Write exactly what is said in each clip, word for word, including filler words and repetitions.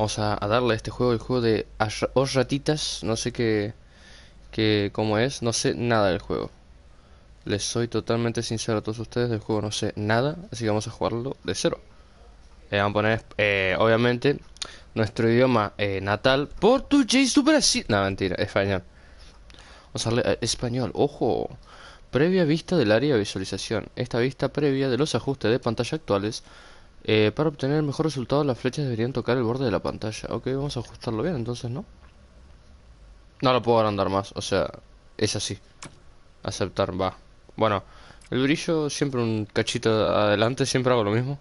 Vamos a, a darle a este juego, el juego de As- Os Ratitas. No sé qué, qué, cómo es, no sé nada del juego. Les soy totalmente sincero a todos ustedes, del juego no sé nada, así que vamos a jugarlo de cero. Le vamos a poner, eh, obviamente, nuestro idioma eh, natal, portugués do Brasil. No, mentira, español. Vamos a darle a español, ojo. Previa vista del área de visualización. Esta vista previa de los ajustes de pantalla actuales. Eh, para obtener el mejor resultado, las flechas deberían tocar el borde de la pantalla. Ok, vamos a ajustarlo bien, entonces, ¿no? No lo puedo agrandar más, o sea, es así. Aceptar, va. Bueno, el brillo siempre un cachito adelante, siempre hago lo mismo.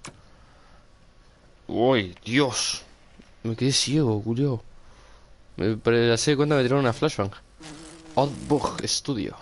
Uy, Dios. Me quedé ciego, Julio. Me pero hace de cuenta me tiraron una flashbang. Oddbug Studio.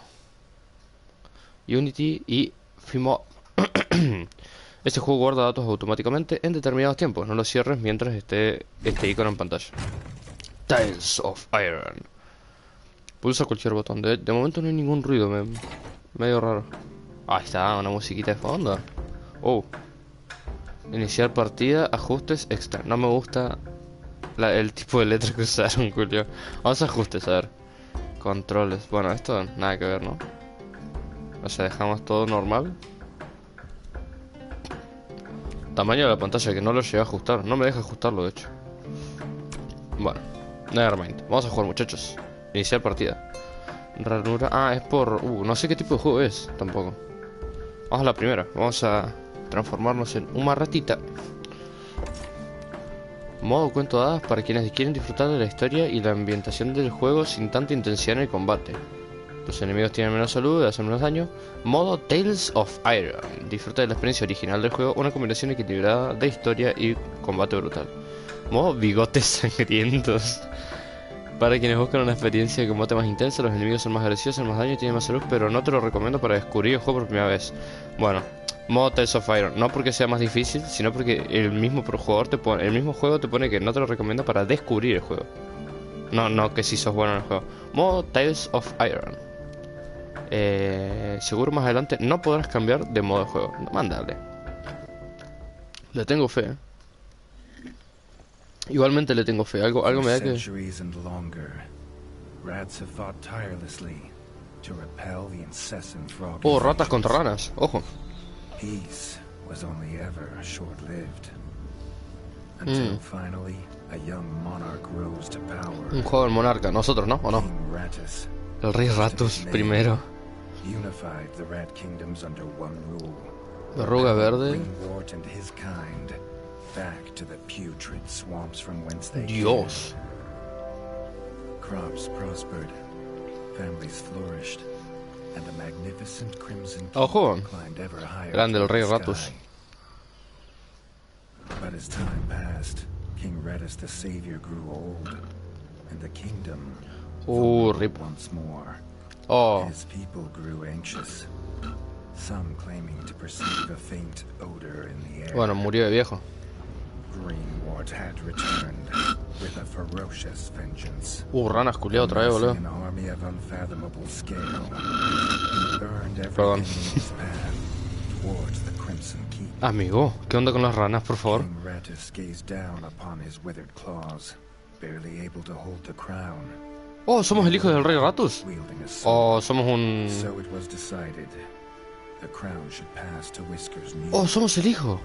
Unity y Fimo. Este juego guarda datos automáticamente en determinados tiempos. No lo cierres mientras esté este icono en pantalla. Tiles of Iron. Pulsa cualquier botón. De, de momento no hay ningún ruido. Me, medio raro. Ahí está, una musiquita de fondo. Oh. Iniciar partida, ajustes, extra. No me gusta la, el tipo de letra que usaron, Julio. Vamos a ajustes, a ver. Controles. Bueno, esto nada que ver, ¿no? O sea, dejamos todo normal. Tamaño de la pantalla, que no lo llegué a ajustar. No me deja ajustarlo, de hecho. Bueno, nevermind. Vamos a jugar, muchachos. Iniciar partida. Ranura. Ah, es por... Uh, no sé qué tipo de juego es, tampoco. Vamos a la primera. Vamos a transformarnos en una ratita. Modo cuento de hadas para quienes quieren disfrutar de la historia y la ambientación del juego sin tanta intensidad en el combate. Los enemigos tienen menos salud y hacen menos daño. Modo Tales of Iron. Disfruta de la experiencia original del juego, una combinación equilibrada de historia y combate brutal. Modo Bigotes Sangrientos. Para quienes buscan una experiencia de combate más intensa, los enemigos son más agresivos, hacen más daño y tienen más salud, pero no te lo recomiendo para descubrir el juego por primera vez. Bueno, modo Tales of Iron, no porque sea más difícil, sino porque el mismo jugador te pone, el mismo juego te pone que no te lo recomiendo para descubrir el juego. No, no que si sos bueno en el juego. Modo Tales of Iron. Eh, seguro más adelante no podrás cambiar de modo de juego. No, mándale. Le tengo fe. ¿eh? Igualmente le tengo fe. Algo, algo me da que... Oh, ratas contra ranas. Ojo. Mm. Un joven monarca. Nosotros, ¿no? ¿O no? El rey Ratus primero. Verruga verde. Dios. Ojo. Grande el rey Ratus. Uh, rip. Oh. Bueno, murió de viejo. Uh, ranas culiao otra vez, boludo. Perdón. Amigo, ¿qué onda con las ranas, por favor? Oh, ¿somos el hijo del rey Ratus? Oh, somos un... Oh, somos el hijo.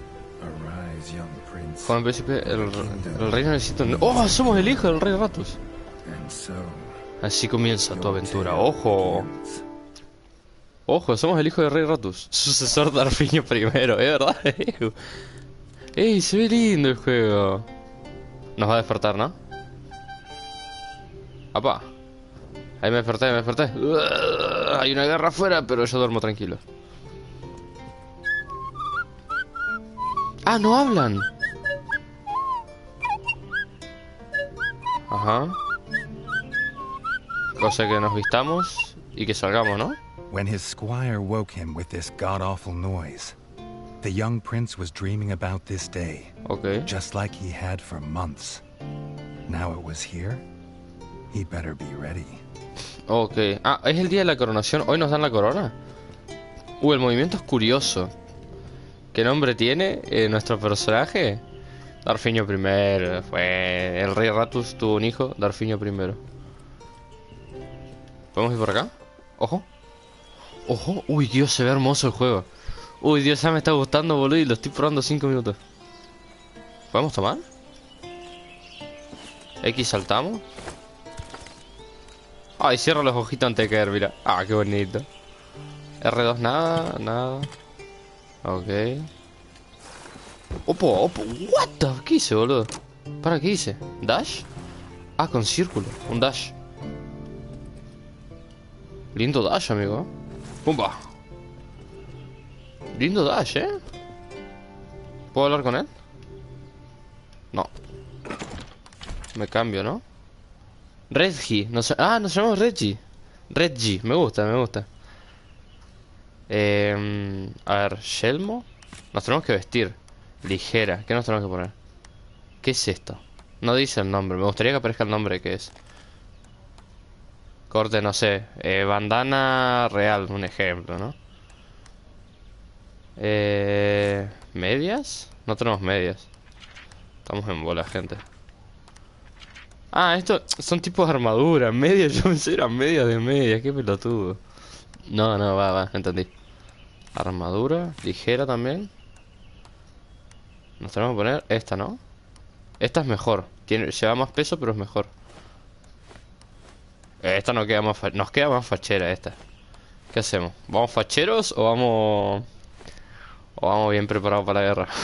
Joven príncipe, el, el reino necesita un... Oh, somos el hijo del rey Ratus. Así comienza tu aventura. Ojo. Ojo, somos el hijo del rey Ratus. Sucesor de Arfiño primero, ¿es verdad? Ey, se ve lindo el juego. Nos va a despertar, ¿no? Apá. Ahí me desperté, me desperté. Uh, hay una guerra afuera, pero yo duermo tranquilo. Ah, no hablan. Ajá. Cosa que nos vistamos y que salgamos, ¿no? When his squire woke him with this god-awful noise, the young prince was dreaming about this day, okay, just like he had for months. Now it was here. He'd better be ready. Ok. Ah, es el día de la coronación. ¿Hoy nos dan la corona? Uh, el movimiento es curioso. ¿Qué nombre tiene eh, nuestro personaje? Darfiño primero. Fue... El rey Ratus tuvo un hijo. Darfiño primero. ¿Podemos ir por acá? Ojo. Ojo. Uy, Dios, se ve hermoso el juego. Uy, Dios, ya me está gustando, boludo. Y lo estoy probando cinco minutos. ¿Podemos tomar? X saltamos. Ay, cierro los ojitos antes de caer, mira. Ah, qué bonito. R dos nada, nada. Ok. Opo, opo, what the... ¿Qué hice, boludo? ¿Para qué hice? ¿Dash? Ah, con círculo, un dash. Lindo dash, amigo. Pumba. Lindo dash, ¿eh? ¿Puedo hablar con él? No. Me cambio, ¿no? Reggie, no sé... Ah, nos llamamos Reggie. Reggie, me gusta, me gusta. Eh, a ver, Yelmo. Nos tenemos que vestir. Ligera, ¿qué nos tenemos que poner? ¿Qué es esto? No dice el nombre, me gustaría que aparezca el nombre que es. Corte, no sé, eh, bandana real, un ejemplo, ¿no? Eh, ¿medias? No tenemos medias. Estamos en bola, gente. Ah, esto son tipos de armadura. Medias, yo pensé eran medias de medias, qué pelotudo. No, no, va, va, entendí. Armadura, ligera también. Nos tenemos que poner esta, ¿no? Esta es mejor. Tiene, lleva más peso, pero es mejor. Eh, esta no queda más fa- nos queda más fachera esta. ¿Qué hacemos? ¿Vamos facheros o vamos... o vamos bien preparados para la guerra?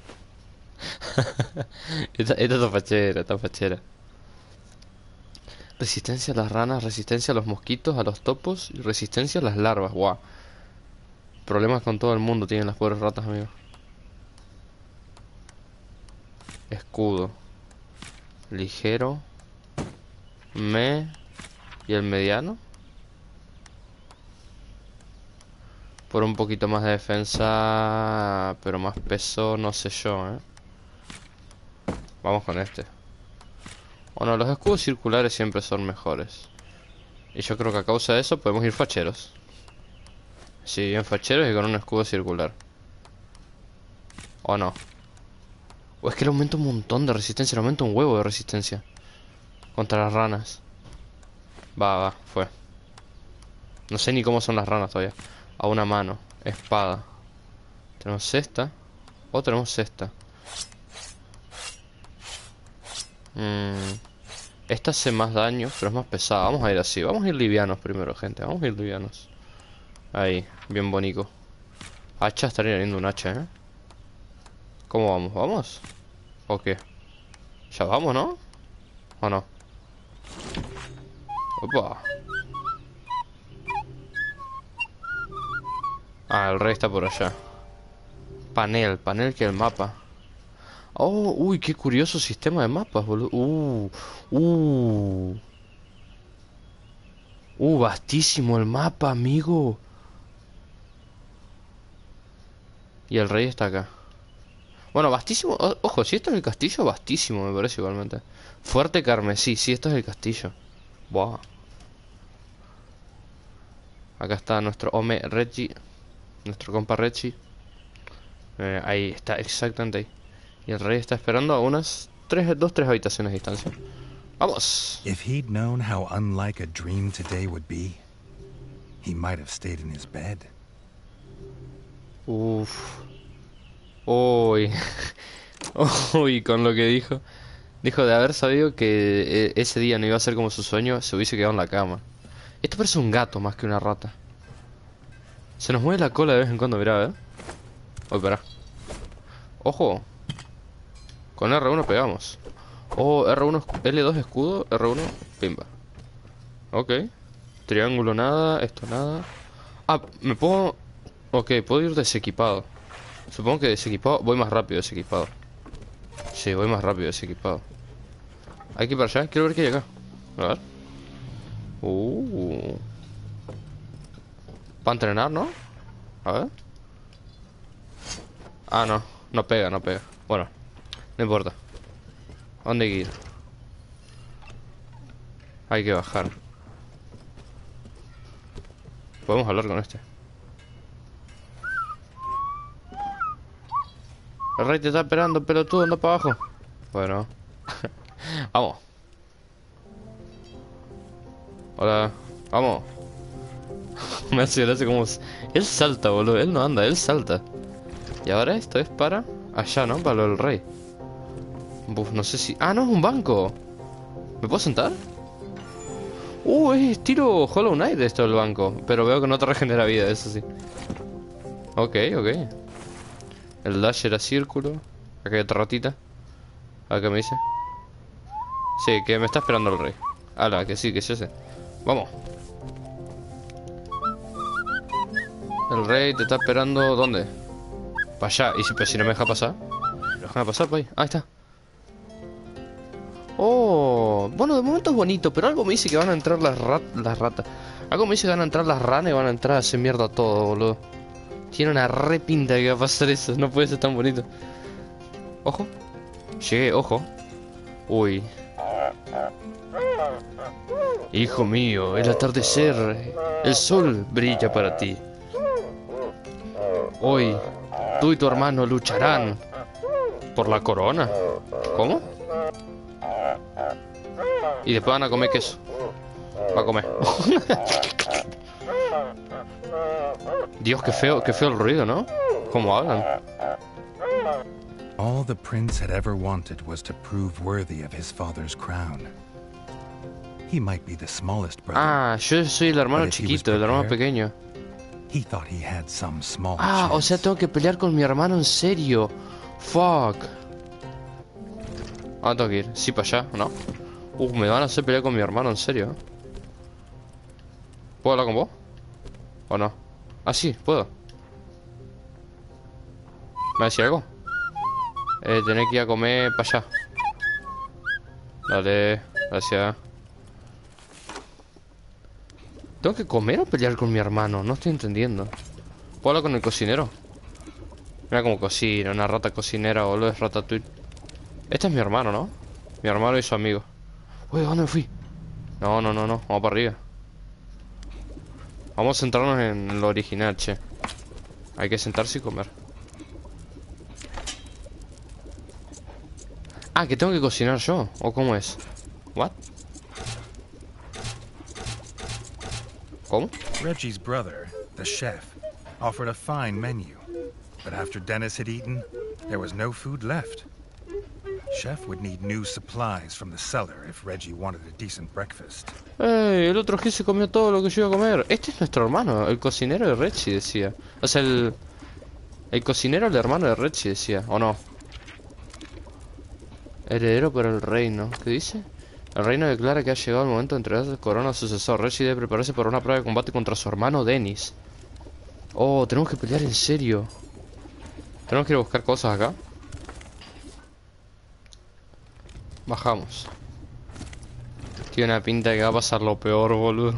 esta, esta está fachera, está fachera. Resistencia a las ranas, resistencia a los mosquitos, a los topos y resistencia a las larvas. Guau. Problemas con todo el mundo tienen las pobres ratas, amigos. Escudo. Ligero. Me. ¿Y el mediano? Por un poquito más de defensa, pero más peso, no sé yo, ¿eh? Vamos con este. O no, los escudos circulares siempre son mejores. Y yo creo que a causa de eso podemos ir facheros. Sí, bien facheros y con un escudo circular. ¿O no? O es que le aumenta un montón de resistencia, le aumenta un huevo de resistencia. Contra las ranas. Va, va, fue. No sé ni cómo son las ranas todavía. A una mano, espada. Tenemos esta. O tenemos esta. Mmm... Esta hace más daño, pero es más pesada. Vamos a ir así, vamos a ir livianos primero, gente. Vamos a ir livianos. Ahí, bien bonito. Hacha, estaría lindo un hacha, ¿eh? ¿Cómo vamos? ¿Vamos? ¿O qué? Ya vamos, ¿no? ¿O no? Opa. Ah, el rey está por allá. Panel, panel que el mapa. Oh, uy, qué curioso sistema de mapas, boludo. Uh, uh. Uh, vastísimo el mapa, amigo. Y el rey está acá. Bueno, vastísimo. o- Ojo, si esto es el castillo, vastísimo, me parece igualmente. Fuerte carmesí, sí, esto es el castillo. Buah. Acá está nuestro Ome Reggie. Nuestro compa Reggie. Eh, ahí está, exactamente ahí. Y el rey está esperando a unas tres, dos, tres habitaciones de distancia. ¡Vamos! If he'd known how unlike a dream today would be, he might have stayed in his bed. Uff. Uy. Uy, con lo que dijo. Dijo de haber sabido que eh, ese día no iba a ser como su sueño, se hubiese quedado en la cama. Esto parece un gato más que una rata. Se nos mueve la cola de vez en cuando, mirá, ¿eh? Uy, pará. Ojo. Con R uno pegamos. Oh, R uno, L dos escudo, R uno, pimba. Ok. Triángulo nada, esto nada. Ah, me puedo... Ok, puedo ir desequipado. Supongo que desequipado, voy más rápido desequipado. Sí, voy más rápido desequipado. Hay que ir para allá, quiero ver qué hay acá. A ver. Uh. Para entrenar, ¿no? A ver. Ah, no, no pega, no pega. Bueno, no importa. ¿A dónde hay que ir? Hay que bajar. Podemos hablar con este. El rey te está esperando, pelotudo, anda para abajo. Bueno. Vamos. Hola. Vamos. Me hace gracia como... Él salta, boludo. Él no anda, él salta. Y ahora esto es para... Allá, ¿no? Para lo del rey. Buf, no sé si... Ah, no, es un banco. ¿Me puedo sentar? Uh, es estilo Hollow Knight esto del banco. Pero veo que no te regenera vida, eso sí. Ok, ok. El dash era círculo. Acá hay otra ratita. A ver qué me dice. Sí, que me está esperando el rey. Ala, que sí, que es ese. Vamos. El rey te está esperando. ¿Dónde? Para allá. ¿Y si, pues, si no me deja pasar? Déjame pasar, pues ahí. Ahí está. Oh, bueno, de momento es bonito, pero algo me dice que van a entrar las, rat las ratas. Algo me dice que van a entrar las ranas y van a entrar a hacer mierda todo, boludo. Tiene una re pinta de que va a pasar eso. No puede ser tan bonito. Ojo. Llegué, ojo. Uy. Hijo mío, el atardecer. El sol brilla para ti. Hoy, tú y tu hermano lucharán por la corona. ¿Cómo? Y después van a comer queso. Va a comer. Dios, qué feo, qué feo el ruido, ¿no? ¿Cómo hablan? All the prince had ever wanted was to prove worthy of his father's crown. He might be the smallest brother. Ah, yo soy el hermano chiquito, el hermano pequeño. He thought he had some small Ah, o sea, tengo que pelear con mi hermano en serio. Fuck. Ah, tengo que ir. Sí, para allá, ¿no? Uh, me van a hacer pelear con mi hermano en serio. ¿Puedo hablar con vos? ¿O no? Ah, sí, puedo. ¿Me decía algo? Eh, tenés que ir a comer para allá. Dale, gracias. ¿Tengo que comer o pelear con mi hermano? No estoy entendiendo. ¿Puedo hablar con el cocinero? Mira cómo cocina, una rata cocinera, boludo, es Ratatouille. Este es mi hermano, ¿no? Mi hermano y su amigo. Uy, ¿dónde me fui? No, no, no, no, vamos para arriba. Vamos a centrarnos en lo original, che. Hay que sentarse y comer. Ah, que tengo que cocinar yo. ¿O cómo es? ¿What? ¿Cómo? Reggie's brother, the chef, offered a fine menu. But after Dennis had eaten, there was no food left. Chef would need new supplies from the cellar if Reggie wanted a decent breakfast. ¡Ey! El otro G se comió todo lo que yo iba a comer. Este es nuestro hermano, el cocinero de Reggie, decía. O sea, el... El cocinero, el hermano de Reggie, decía. ¿O no? Heredero por el reino. ¿Qué dice? El reino declara que ha llegado el momento de entregar la corona a su sucesor. Reggie debe prepararse para una prueba de combate contra su hermano Dennis. Oh, tenemos que pelear en serio. Tenemos que ir a buscar cosas acá. Bajamos. Tiene una pinta de que va a pasar lo peor, boludo.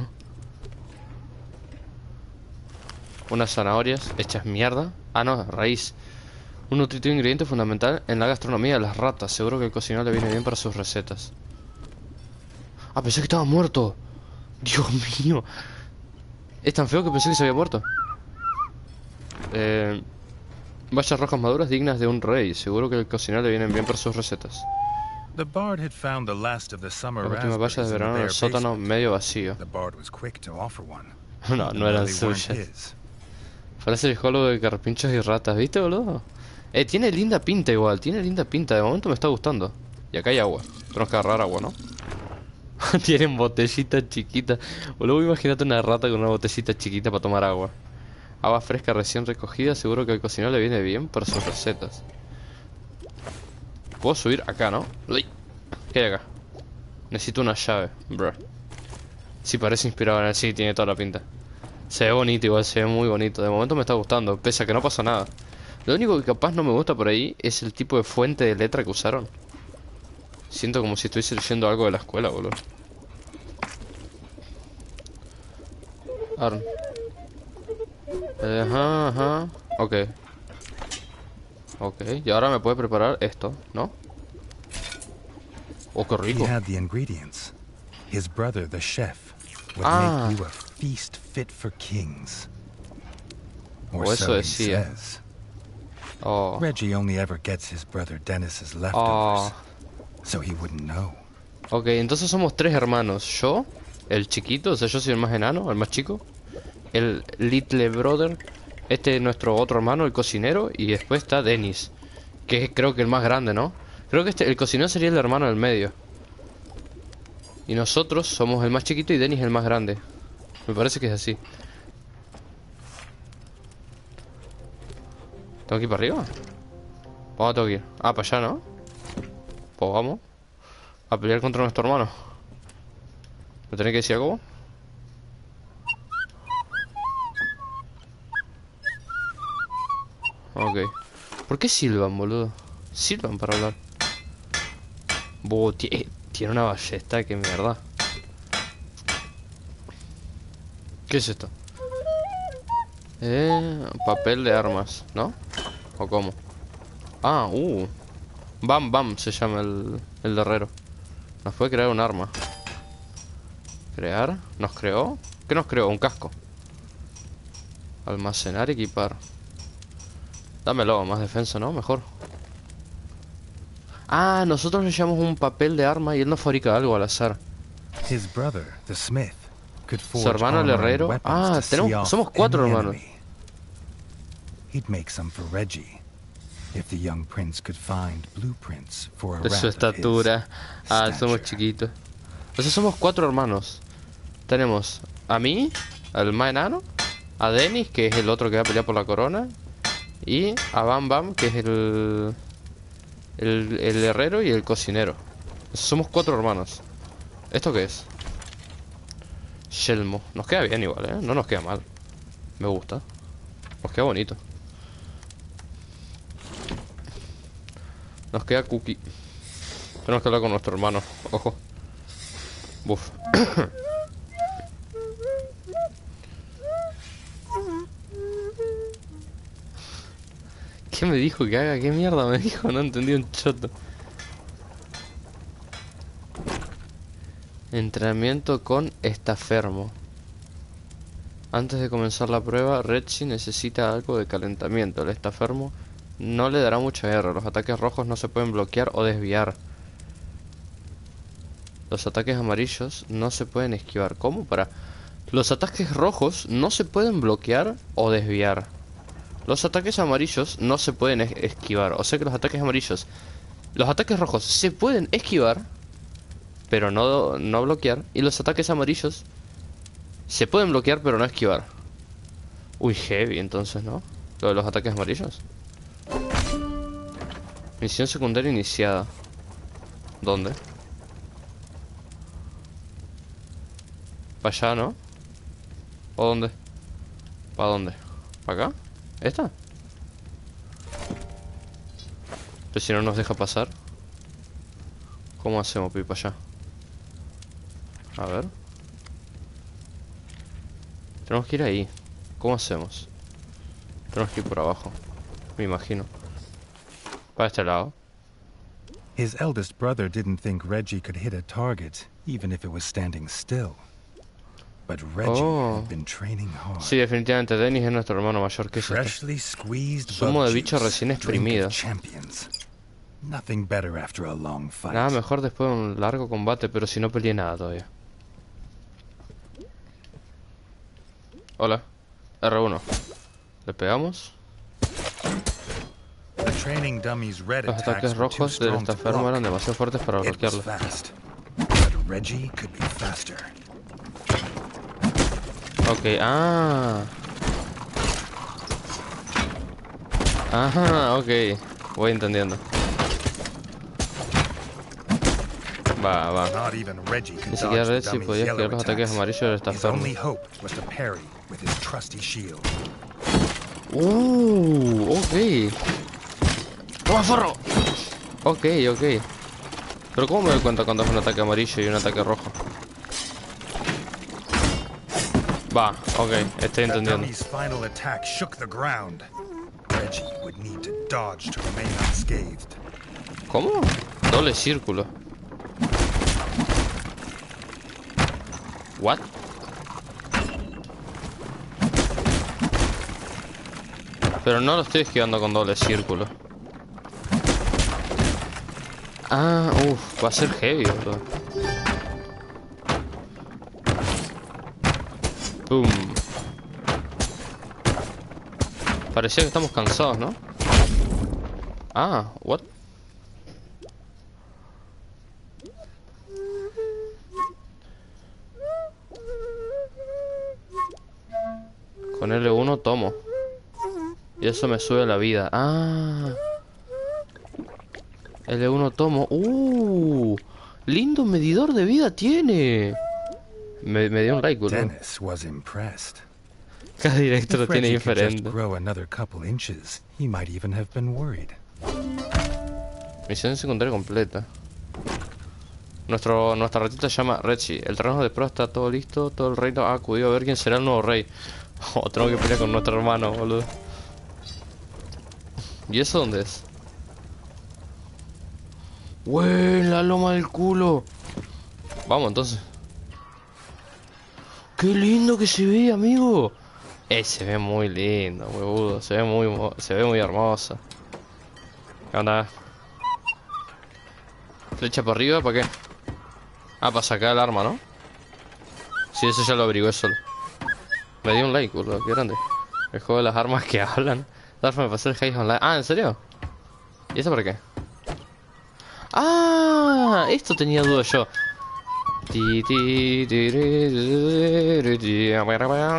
Unas zanahorias hechas mierda. Ah, no, raíz. Un nutritivo ingrediente fundamental en la gastronomía de las ratas. Seguro que el cocinero le viene bien para sus recetas. Ah, pensé que estaba muerto. Dios mío. Es tan feo que pensé que se había muerto. Eh... Bayas rojas maduras dignas de un rey. Seguro que el cocinero le vienen bien para sus recetas. The bard had found the last of the summer La última valla de verano en el sótano medio vacío. The bard was quick to offer one. No, no eran suyas. Parece el juego de carpinchos y ratas, ¿viste, boludo? Eh, tiene linda pinta igual, tiene linda pinta. De momento me está gustando. Y acá hay agua. Tenemos que agarrar agua, ¿no? Tienen botellitas chiquitas. Boludo, imagínate una rata con una botellita chiquita para tomar agua. Agua fresca recién recogida. Seguro que al cocinero le viene bien para sus recetas. Puedo subir acá, ¿no? Uy. ¿Qué hay acá? Necesito una llave, bro. Sí, parece inspirado en el... Sí, tiene toda la pinta. Se ve bonito igual, se ve muy bonito. De momento me está gustando, pese a que no pasa nada. Lo único que capaz no me gusta por ahí es el tipo de fuente de letra que usaron. Siento como si estuviese leyendo algo de la escuela, boludo. Arn. Eh, ajá, ajá. Ok. Ok, y ahora me puede preparar esto, ¿no? Oh, qué rico. He had the ingredients. His brother, the chef, would Ah. make you a feast fit for kings. Or O eso so he decía. says. Oh. Reggie only ever gets his brother Dennis's Oh. leftovers. so he wouldn't know. Ok, entonces somos tres hermanos. Yo, el chiquito, o sea, yo soy el más enano, el más chico. El little brother. Este es nuestro otro hermano, el cocinero. Y después está Dennis, que es creo que el más grande, ¿no? Creo que este, el cocinero sería el hermano del medio. Y nosotros somos el más chiquito y Dennis el más grande. Me parece que es así. ¿Tengo que ir para arriba? ¿Para dónde tengo que ir? Ah, para allá, ¿no? Pues vamos a pelear contra nuestro hermano. ¿Me tenés que decir algo? Ok. ¿Por qué silban, boludo? Silban para hablar. Buh, tie- tiene una ballesta, que mierda. ¿Qué es esto? Eh, papel de armas, ¿no? ¿O cómo? Ah, uh. Bam Bam se llama el, el herrero. Nos puede crear un arma. Crear. ¿Nos creó? ¿Qué nos creó? Un casco. Almacenar, equipar. Dámelo, más defensa, ¿no? Mejor. Ah, nosotros le llamamos un papel de arma y él nos fabrica algo al azar. His brother, the smith, could Su forge hermano el armor and herrero. weapons Ah, to see tenemos, off somos cuatro any hermanos. enemy. He'd make some for Reggie, if the young prince could find blueprints for a De rat su of his estatura. Ah, somos stature. chiquitos. Entonces somos cuatro hermanos. Tenemos a mí, al más enano, a Dennis, que es el otro que va a pelear por la corona, y a Bam Bam, que es el, el, el herrero y el cocinero. Entonces somos cuatro hermanos. ¿Esto qué es? Yelmo. Nos queda bien igual, ¿eh? No nos queda mal. Me gusta. Nos queda bonito. Nos queda cookie. Tenemos que hablar con nuestro hermano. Ojo. Buf. ¿Qué me dijo que haga? ¿Qué mierda me dijo? No entendí un choto. Entrenamiento con estafermo. Antes de comenzar la prueba, Reggie necesita algo de calentamiento. El estafermo no le dará mucha guerra. Los ataques rojos no se pueden bloquear o desviar. Los ataques amarillos no se pueden esquivar. ¿Cómo? Para... Los ataques rojos no se pueden bloquear o desviar. Los ataques amarillos no se pueden es esquivar. O sea que los ataques amarillos... Los ataques rojos se pueden esquivar, pero no, no bloquear. Y los ataques amarillos se pueden bloquear, pero no esquivar. Uy, heavy entonces, ¿no? Lo de los ataques amarillos. Misión secundaria iniciada. ¿Dónde? ¿Para allá, no? ¿O dónde? ¿Para dónde? ¿Para acá? ¿Esta? Pero si no nos deja pasar, ¿cómo hacemos para ir para allá? A ver. Tenemos que ir ahí. ¿Cómo hacemos? Tenemos que ir por abajo, me imagino. Para este lado. His eldest brother didn't think Reggie could hit a target, even if it was standing still. But Reggie Oh. had been training hard. Sí, definitivamente Dennis es nuestro hermano mayor. ¿Qué es esto? Freshly squeezed Zumo de bug bicho juice, recién drink exprimido. of champions. Nothing better after a long fight. Nada mejor después de un largo combate, pero si no peleé nada todavía. Hola. R uno. ¿Le pegamos? The training dummy's red Los ataques attacks were too rojos del strong to estafermo eran block. demasiado fuertes para It was bloquearlo. fast, but Reggie could be faster. Ok, ah. Ajá, ok. Voy entendiendo. Va, va. Not even Reggie could Ni siquiera dodge the Reggie dummy's podía yellow esquivar los ataques attacks. amarillos del His estafermo. only hope was to parry with his trusty shield. Uh, ok. ¡Toma, forro! Ok, ok. Pero ¿cómo me doy cuenta cuando es un ataque amarillo y un ataque rojo? Va, ok, estoy That entendiendo. dummy's final attack shook the ground. Reggie would need to dodge to remain unscathed. ¿Cómo? Doble círculo. What? Pero no lo estoy esquivando con doble círculo. Ah, uff, va a ser heavy, boludo. Boom. Parecía que estamos cansados, ¿no? Ah, what? Con L uno tomo. Y eso me sube la vida. Ah. L uno tomo. Uh. Lindo medidor de vida tiene. Me, me dio un like, boludo. Dennis was impressed. Cada directo lo If tiene Reggie could just diferente. grow another couple inches, he might even have been worried. Misión secundaria completa. Nuestro, nuestra ratita se llama Reggie. El terreno de prueba está todo listo. Todo el reino ha acudido a ver quién será el nuevo rey. Oh, tengo que pelear con nuestro hermano, boludo. ¿Y eso dónde es? ¡Wey! La loma del culo. Vamos entonces. ¡Qué lindo que se ve, amigo! Eh, se ve muy lindo, huevudo. Se ve muy, mo- se ve muy hermoso. ¿Qué onda? Flecha para arriba, ¿para qué? Ah, para sacar el arma, ¿no? Sí, eso ya lo averigué solo. Me dio un like, boludo, qué grande. El juego de las armas que hablan. Darme para hacer Haze Online. Ah, ¿en serio? ¿Y eso para qué? Ah, esto tenía duda yo. Ti, ti, ti, ri, ri, ti, Más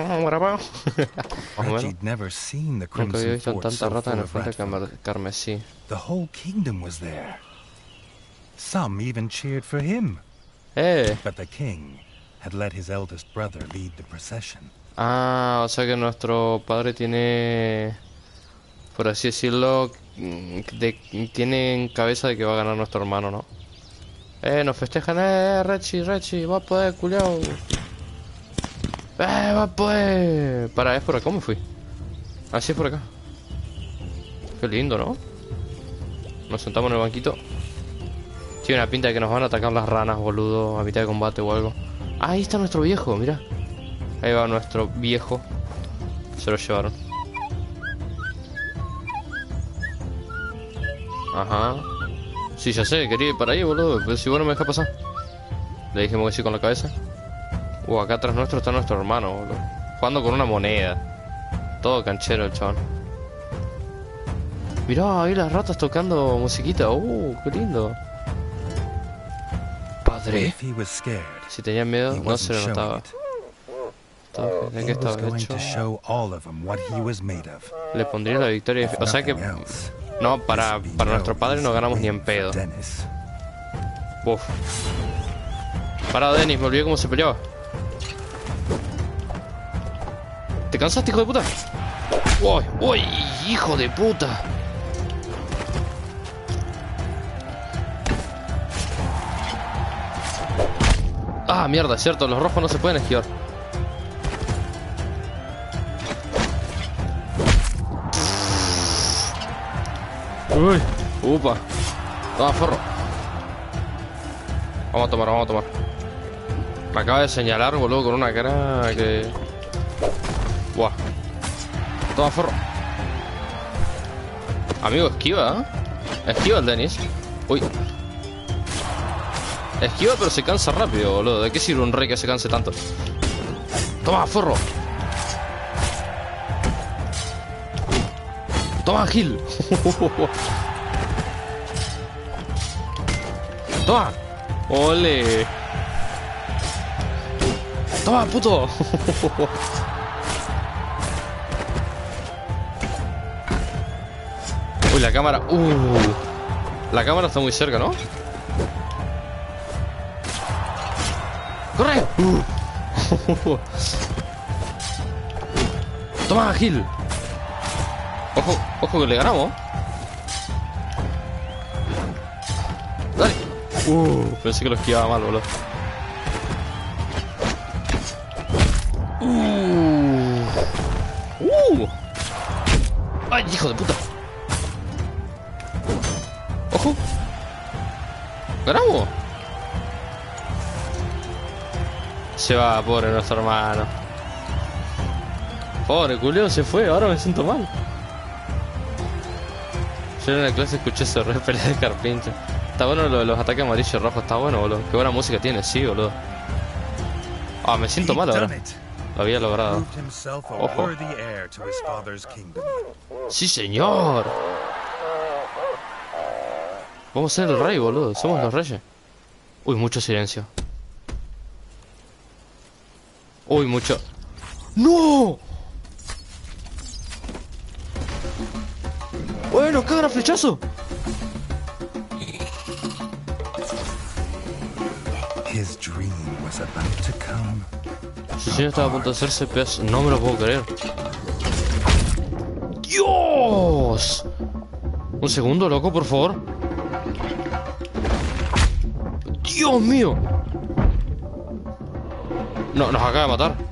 o menos. Reggie'd never seen the Nunca había Crimson visto Fort tanta so rata en full el of frente rat carme- folk. carmesí. The whole kingdom was there. Some even cheered for him, Eh. but the king had let his eldest brother lead the procession. Ah, o sea que nuestro padre tiene, por así decirlo, mm, de, tiene en cabeza de que va a ganar nuestro hermano, ¿no? Eh, nos festejan, eh, Rechi, Rechi, va a poder, culiao. Eh, va a poder. Para, es por acá, ¿cómo fui? Así es por acá. Qué lindo, ¿no? Nos sentamos en el banquito. Tiene una pinta de que nos van a atacar las ranas, boludo, a mitad de combate o algo. Ah, ahí está nuestro viejo, mira. Ahí va nuestro viejo. Se lo llevaron. Ajá. Sí, ya sé, quería ir para ahí, boludo. Pero si vos no me dejas pasar. Le dijimos que sí con la cabeza. Uh, acá atrás nuestro está nuestro hermano, boludo. Jugando con una moneda. Todo canchero el chabón. Mirá, ahí las ratas tocando musiquita. Uh, qué lindo. Padre. If he was scared, Si tenía miedo, he no se wasn't le showing notaba. it. Todo, ¿de He qué was estaba going hecho? to show all of them what he was made of. Le pondría la victoria. If O sea que, nothing else, no, para, this would be para no nuestro padre no easy ganamos ni win en pedo. for Dennis. Uf. Para, Dennis, me olvidé cómo se peleaba. ¿Te cansaste, hijo de puta? ¡Uy! ¡Uy! ¡Hijo de puta! Ah, mierda, es cierto, los rojos no se pueden esquivar. Uy, upa. Toma, forro. Vamos a tomar, vamos a tomar. Me acaba de señalar, boludo, con una cara que... Buah. Toma, forro. Amigo, esquiva, ¿eh? Esquiva el Dennis. Uy. Esquiva, pero se cansa rápido, boludo. ¿De qué sirve un rey que se canse tanto? Toma, forro. Toma, Gil. Toma. Ole. Toma, puto. Uy, la cámara. Uh. La cámara está muy cerca, ¿no? ¡Corre! Uh. Toma, Gil. Ojo, ojo que le ganamos. Dale. Uh, pensé que lo esquivaba mal, boludo. Uh. Uh. Ay, hijo de puta. Ojo. Ganamos. Se va, pobre nuestro hermano. Pobre culeo, se fue, ahora me siento mal. Yo en la clase escuché ese re pelea de carpincho. Está bueno lo de los ataques amarillos y rojos, está bueno, boludo. Qué buena música tiene, sí, boludo. Ah, me siento mal ahora. Lo había logrado. Ojo. Sí, señor. Vamos a ser el rey, boludo. Somos los reyes. Uy, mucho silencio. Uy, mucho. ¡No! Bueno, cagan a flechazo. His dream was about to come. Su sueño estaba a punto de hacerse pedazo. No me lo puedo creer. ¡Dios! Un segundo, loco, por favor. ¡Dios mío! No, nos acaba de matar.